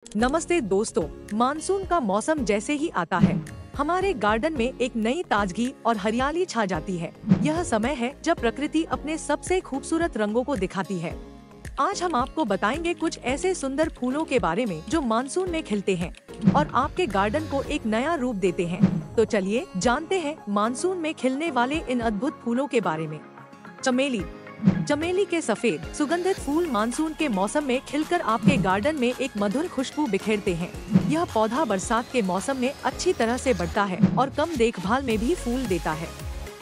नमस्ते दोस्तों, मानसून का मौसम जैसे ही आता है हमारे गार्डन में एक नई ताजगी और हरियाली छा जाती है। यह समय है जब प्रकृति अपने सबसे खूबसूरत रंगों को दिखाती है। आज हम आपको बताएंगे कुछ ऐसे सुंदर फूलों के बारे में जो मानसून में खिलते हैं और आपके गार्डन को एक नया रूप देते हैं। तो चलिए जानते हैं मानसून में खिलने वाले इन अद्भुत फूलों के बारे में। चमेली। चमेली के सफेद सुगंधित फूल मानसून के मौसम में खिलकर आपके गार्डन में एक मधुर खुशबू बिखेरते हैं। यह पौधा बरसात के मौसम में अच्छी तरह से बढ़ता है और कम देखभाल में भी फूल देता है।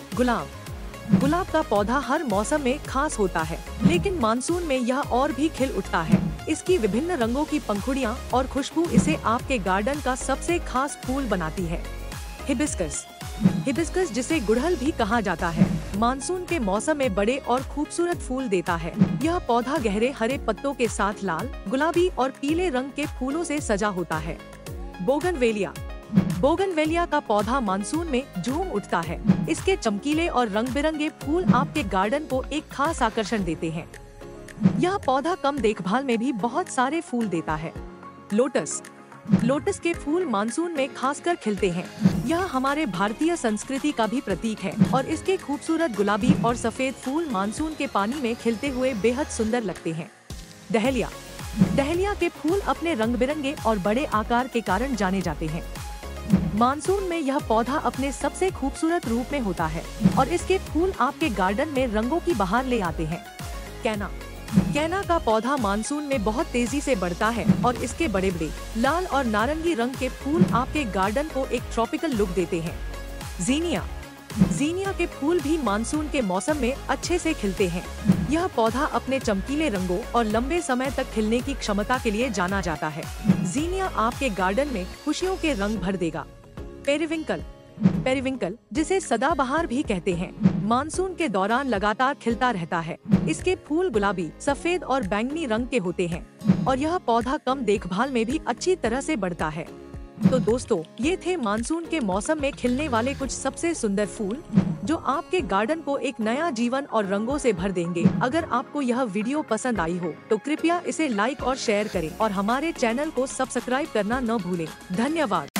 गुलाब। गुलाब का पौधा हर मौसम में खास होता है, लेकिन मानसून में यह और भी खिल उठता है। इसकी विभिन्न रंगों की पंखुड़ियाँ और खुशबू इसे आपके गार्डन का सबसे खास फूल बनाती है। हिबिस्कस। हिबिस्कस जिसे गुड़हल भी कहा जाता है, मानसून के मौसम में बड़े और खूबसूरत फूल देता है। यह पौधा गहरे हरे पत्तों के साथ लाल, गुलाबी और पीले रंग के फूलों से सजा होता है। बोगनवेलिया। बोगनवेलिया का पौधा मानसून में झूम उठता है। इसके चमकीले और रंग बिरंगे फूल आपके गार्डन को एक खास आकर्षण देते हैं। यह पौधा कम देखभाल में भी बहुत सारे फूल देता है। लोटस। लोटस के फूल मानसून में खासकर खिलते हैं। यह हमारे भारतीय संस्कृति का भी प्रतीक है और इसके खूबसूरत गुलाबी और सफेद फूल मानसून के पानी में खिलते हुए बेहद सुंदर लगते हैं। डहेलिया। डहेलिया के फूल अपने रंग बिरंगे और बड़े आकार के कारण जाने जाते हैं। मानसून में यह पौधा अपने सबसे खूबसूरत रूप में होता है और इसके फूल आपके गार्डन में रंगों की बहार ले आते हैं। कैना। कैना का पौधा मानसून में बहुत तेजी से बढ़ता है और इसके बड़े बड़े लाल और नारंगी रंग के फूल आपके गार्डन को एक ट्रॉपिकल लुक देते हैं। जीनिया। जीनिया के फूल भी मानसून के मौसम में अच्छे से खिलते हैं। यह पौधा अपने चमकीले रंगों और लंबे समय तक खिलने की क्षमता के लिए जाना जाता है। जीनिया आपके गार्डन में खुशियों के रंग भर देगा। पेरिविंकल। पेरिविंकल जिसे सदाबहार भी कहते हैं, मानसून के दौरान लगातार खिलता रहता है। इसके फूल गुलाबी, सफेद और बैंगनी रंग के होते हैं और यह पौधा कम देखभाल में भी अच्छी तरह से बढ़ता है। तो दोस्तों, ये थे मानसून के मौसम में खिलने वाले कुछ सबसे सुंदर फूल जो आपके गार्डन को एक नया जीवन और रंगों से भर देंगे। अगर आपको यह वीडियो पसंद आई हो तो कृपया इसे लाइक और शेयर करें और हमारे चैनल को सब्सक्राइब करना न भूलें। धन्यवाद।